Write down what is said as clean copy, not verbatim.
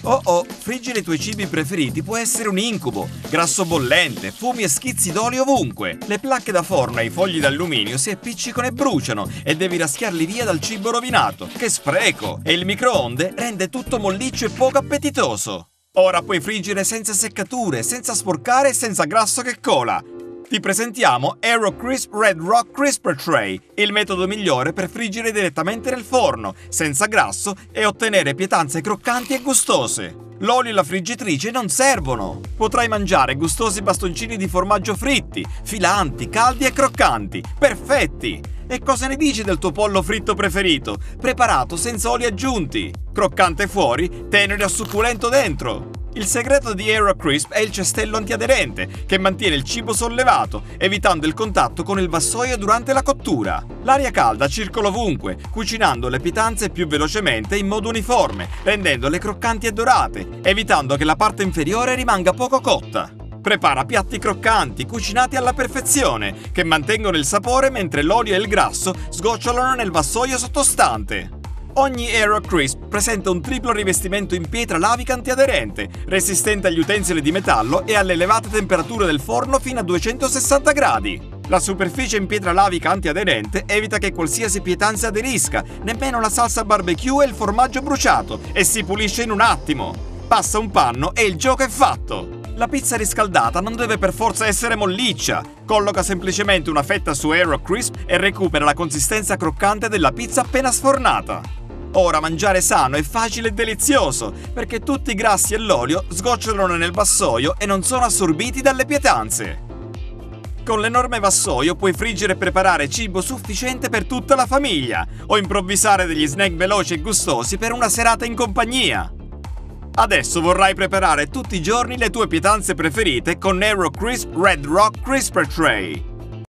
Oh oh, friggere i tuoi cibi preferiti può essere un incubo. Grasso bollente, fumi e schizzi d'olio ovunque. Le placche da forno e i fogli d'alluminio si appiccicano e bruciano e devi raschiarli via dal cibo rovinato. Che spreco! E il microonde rende tutto molliccio e poco appetitoso. Ora puoi friggere senza seccature, senza sporcare e senza grasso che cola. Ti presentiamo AeroCrisp Red Rock Crisper Tray, il metodo migliore per friggere direttamente nel forno, senza grasso e ottenere pietanze croccanti e gustose. L'olio e la friggitrice non servono. Potrai mangiare gustosi bastoncini di formaggio fritti, filanti, caldi e croccanti. Perfetti! E cosa ne dici del tuo pollo fritto preferito, preparato senza oli aggiunti? Croccante fuori, tenero e succulento dentro. Il segreto di AeroCrisp è il cestello antiaderente, che mantiene il cibo sollevato, evitando il contatto con il vassoio durante la cottura. L'aria calda circola ovunque, cucinando le pietanze più velocemente in modo uniforme, rendendole croccanti e dorate, evitando che la parte inferiore rimanga poco cotta. Prepara piatti croccanti, cucinati alla perfezione, che mantengono il sapore mentre l'olio e il grasso sgocciolano nel vassoio sottostante. Ogni AeroCrisp presenta un triplo rivestimento in pietra lavica antiaderente, resistente agli utensili di metallo e alle elevate temperature del forno fino a 260 gradi. La superficie in pietra lavica antiaderente evita che qualsiasi pietanza aderisca, nemmeno la salsa barbecue e il formaggio bruciato, e si pulisce in un attimo. Passa un panno e il gioco è fatto! La pizza riscaldata non deve per forza essere molliccia. Colloca semplicemente una fetta su AeroCrisp e recupera la consistenza croccante della pizza appena sfornata. Ora mangiare sano è facile e delizioso, perché tutti i grassi e l'olio sgocciolano nel vassoio e non sono assorbiti dalle pietanze. Con l'enorme vassoio puoi friggere e preparare cibo sufficiente per tutta la famiglia, o improvvisare degli snack veloci e gustosi per una serata in compagnia. Adesso vorrai preparare tutti i giorni le tue pietanze preferite con AeroCrisp Red Rock Crisper Tray.